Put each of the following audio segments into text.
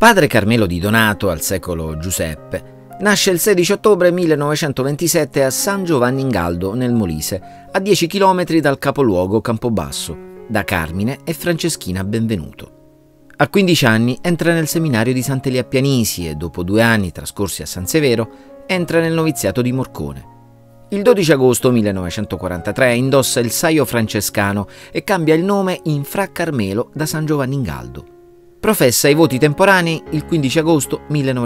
Padre Carmelo di Donato, al secolo Giuseppe, nasce il 16 ottobre 1927 a San Giovanni in Galdo, nel Molise, a 10 km dal capoluogo Campobasso, da Carmine e Franceschina Benvenuto. A 15 anni entra nel seminario di Sant'Elia a Pianisi e, dopo 2 anni trascorsi a San Severo, entra nel noviziato di Morcone. Il 12 agosto 1943 indossa il saio francescano e cambia il nome in Fra Carmelo da San Giovanni in Galdo. Professa i voti temporanei il 15 agosto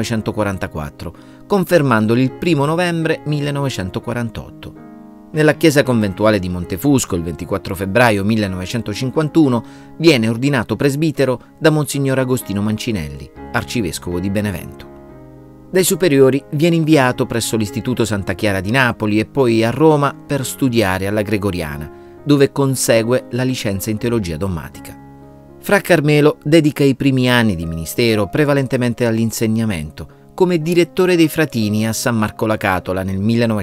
1944, confermandoli il 1 novembre 1948. Nella chiesa conventuale di Montefusco, il 24 febbraio 1951, viene ordinato presbitero da Monsignor Agostino Mancinelli, arcivescovo di Benevento. Dai superiori viene inviato presso l'Istituto Santa Chiara di Napoli e poi a Roma per studiare alla Gregoriana, dove consegue la licenza in teologia dogmatica. Fra Carmelo dedica i primi anni di ministero prevalentemente all'insegnamento, come direttore dei fratini a San Marco la Catola nel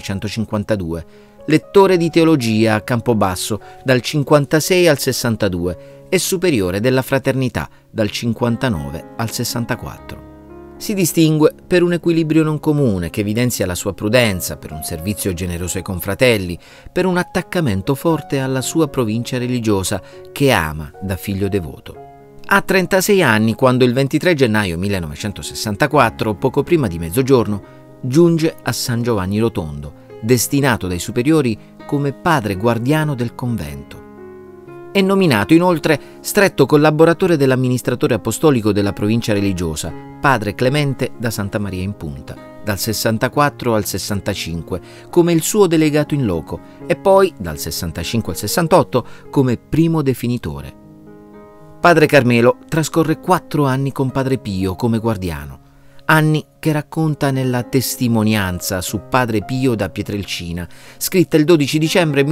1952, lettore di teologia a Campobasso dal 56 al 62 e superiore della fraternità dal 59 al 64. Si distingue per un equilibrio non comune che evidenzia la sua prudenza, per un servizio generoso ai confratelli, per un attaccamento forte alla sua provincia religiosa che ama da figlio devoto. Ha 36 anni quando il 23 gennaio 1964, poco prima di mezzogiorno, giunge a San Giovanni Rotondo, destinato dai superiori come padre guardiano del convento. È nominato inoltre stretto collaboratore dell'amministratore apostolico della provincia religiosa, padre Clemente da Santa Maria in Punta, dal 64 al 65, come il suo delegato in loco, e poi, dal 65 al 68, come primo definitore. Padre Carmelo trascorre 4 anni con Padre Pio come guardiano, anni che racconta nella testimonianza su Padre Pio da Pietrelcina, scritta il 12 dicembre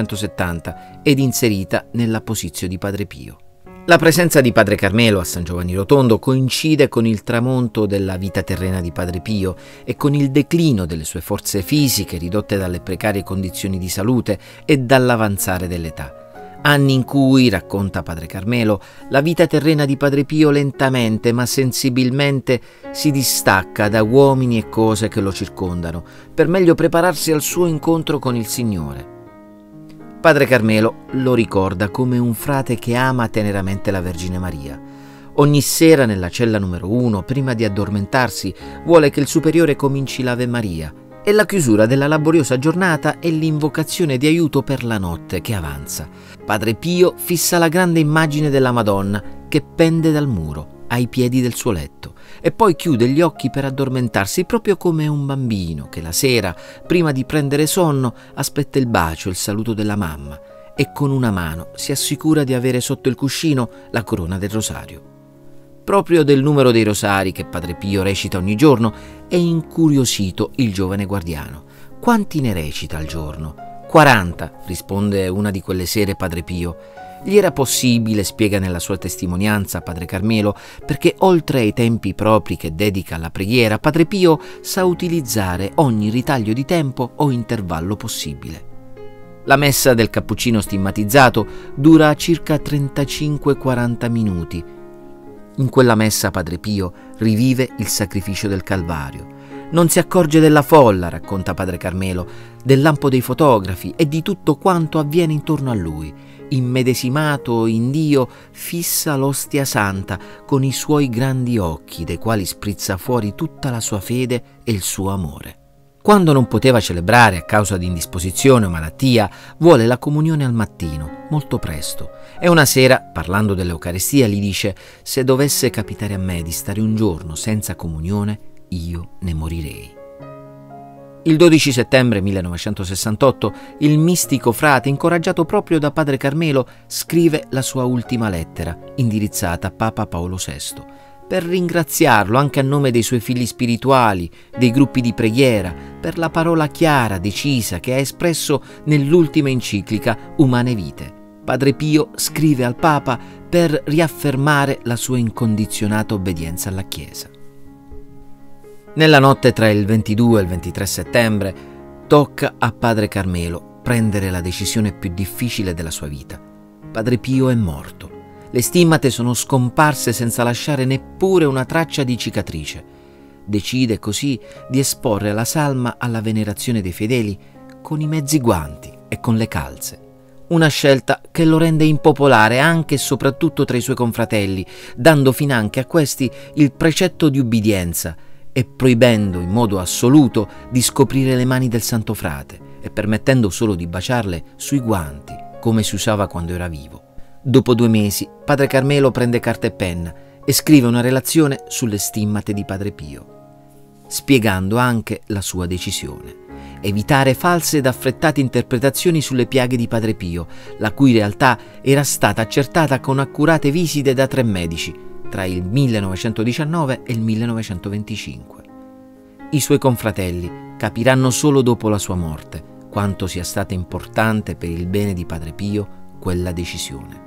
1970 ed inserita nell'Apposizio di Padre Pio. La presenza di Padre Carmelo a San Giovanni Rotondo coincide con il tramonto della vita terrena di Padre Pio e con il declino delle sue forze fisiche ridotte dalle precarie condizioni di salute e dall'avanzare dell'età. Anni in cui, racconta Padre Carmelo, la vita terrena di Padre Pio lentamente ma sensibilmente si distacca da uomini e cose che lo circondano, per meglio prepararsi al suo incontro con il Signore. Padre Carmelo lo ricorda come un frate che ama teneramente la Vergine Maria. Ogni sera nella cella numero 1, prima di addormentarsi, vuole che il superiore cominci l'Ave Maria, e la chiusura della laboriosa giornata è l'invocazione di aiuto per la notte che avanza. Padre Pio fissa la grande immagine della Madonna che pende dal muro, ai piedi del suo letto, e poi chiude gli occhi per addormentarsi proprio come un bambino che la sera, prima di prendere sonno, aspetta il bacio e il saluto della mamma e con una mano si assicura di avere sotto il cuscino la corona del rosario. Proprio del numero dei rosari che Padre Pio recita ogni giorno è incuriosito il giovane guardiano. Quanti ne recita al giorno? 40, risponde una di quelle sere Padre Pio. Gli era possibile, spiega nella sua testimonianza Padre Carmelo, perché oltre ai tempi propri che dedica alla preghiera, Padre Pio sa utilizzare ogni ritaglio di tempo o intervallo possibile. La messa del cappuccino stigmatizzato dura circa 35-40 minuti. In quella messa Padre Pio rivive il sacrificio del Calvario. Non si accorge della folla, racconta Padre Carmelo, del lampo dei fotografi e di tutto quanto avviene intorno a lui. Immedesimato in Dio, fissa l'ostia santa con i suoi grandi occhi, dai quali sprizza fuori tutta la sua fede e il suo amore. Quando non poteva celebrare a causa di indisposizione o malattia, vuole la comunione al mattino, molto presto, e una sera, parlando dell'Eucaristia, gli dice: «Se dovesse capitare a me di stare un giorno senza comunione, io ne morirei». Il 12 settembre 1968 il mistico frate, incoraggiato proprio da Padre Carmelo, scrive la sua ultima lettera, indirizzata a Papa Paolo VI, per ringraziarlo anche a nome dei suoi figli spirituali, dei gruppi di preghiera, per la parola chiara, decisa, che ha espresso nell'ultima enciclica Humanae Vitae. Padre Pio scrive al Papa per riaffermare la sua incondizionata obbedienza alla Chiesa. Nella notte tra il 22 e il 23 settembre tocca a Padre Carmelo prendere la decisione più difficile della sua vita. Padre Pio è morto. Le stimmate sono scomparse senza lasciare neppure una traccia di cicatrice. Decide così di esporre la salma alla venerazione dei fedeli con i mezzi guanti e con le calze. Una scelta che lo rende impopolare anche e soprattutto tra i suoi confratelli, dando finanche a questi il precetto di ubbidienza e proibendo in modo assoluto di scoprire le mani del santo frate e permettendo solo di baciarle sui guanti, come si usava quando era vivo. Dopo 2 mesi, padre Carmelo prende carta e penna e scrive una relazione sulle stimmate di padre Pio, spiegando anche la sua decisione: evitare false ed affrettate interpretazioni sulle piaghe di padre Pio, la cui realtà era stata accertata con accurate visite da 3 medici tra il 1919 e il 1925. I suoi confratelli capiranno solo dopo la sua morte quanto sia stata importante per il bene di padre Pio quella decisione.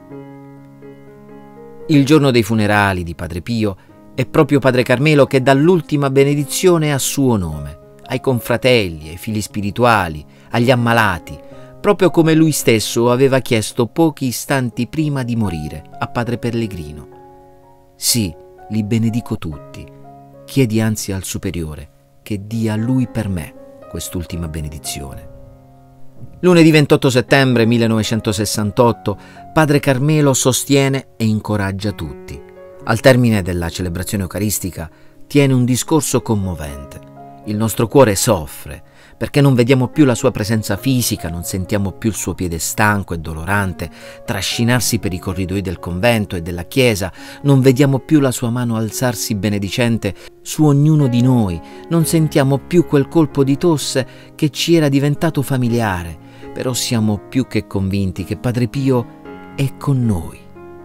Il giorno dei funerali di padre Pio è proprio padre Carmelo che dà l'ultima benedizione a suo nome, ai confratelli, ai figli spirituali, agli ammalati, proprio come lui stesso aveva chiesto pochi istanti prima di morire a padre Pellegrino. Sì, li benedico tutti. Chiedi anzi al Superiore che dia a lui per me quest'ultima benedizione. Lunedì 28 settembre 1968 padre Carmelo sostiene e incoraggia tutti. Al termine della celebrazione eucaristica tiene un discorso commovente. Il nostro cuore soffre perché non vediamo più la sua presenza fisica, non sentiamo più il suo piede stanco e dolorante trascinarsi per i corridoi del convento e della chiesa, non vediamo più la sua mano alzarsi benedicente su ognuno di noi, non sentiamo più quel colpo di tosse che ci era diventato familiare, però siamo più che convinti che padre Pio è con noi,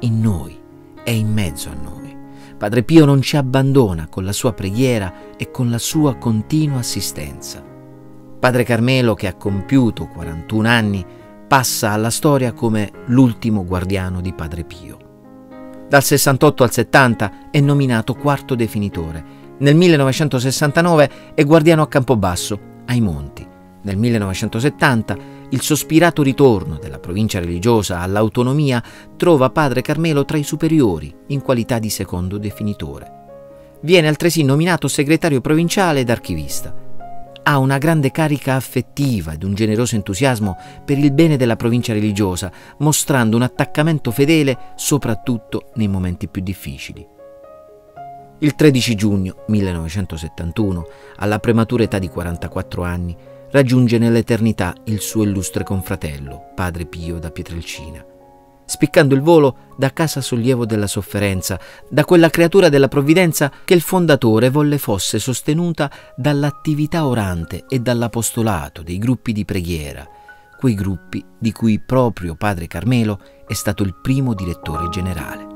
è in mezzo a noi. Padre Pio non ci abbandona con la sua preghiera e con la sua continua assistenza. Padre Carmelo, che ha compiuto 41 anni, passa alla storia come l'ultimo guardiano di padre Pio. Dal 68 al 70 è nominato quarto definitore. Nel 1969 è guardiano a Campobasso, ai Monti. Nel 1970 il sospirato ritorno della provincia religiosa all'autonomia trova padre Carmelo tra i superiori in qualità di secondo definitore. Viene altresì nominato segretario provinciale ed archivista. Ha una grande carica affettiva ed un generoso entusiasmo per il bene della provincia religiosa, mostrando un attaccamento fedele soprattutto nei momenti più difficili. Il 13 giugno 1971, alla prematura età di 44 anni, raggiunge nell'eternità il suo illustre confratello, padre Pio da Pietrelcina, spiccando il volo da casa sollievo della sofferenza, da quella creatura della provvidenza che il fondatore volle fosse sostenuta dall'attività orante e dall'apostolato dei gruppi di preghiera, quei gruppi di cui proprio padre Carmelo è stato il primo direttore generale.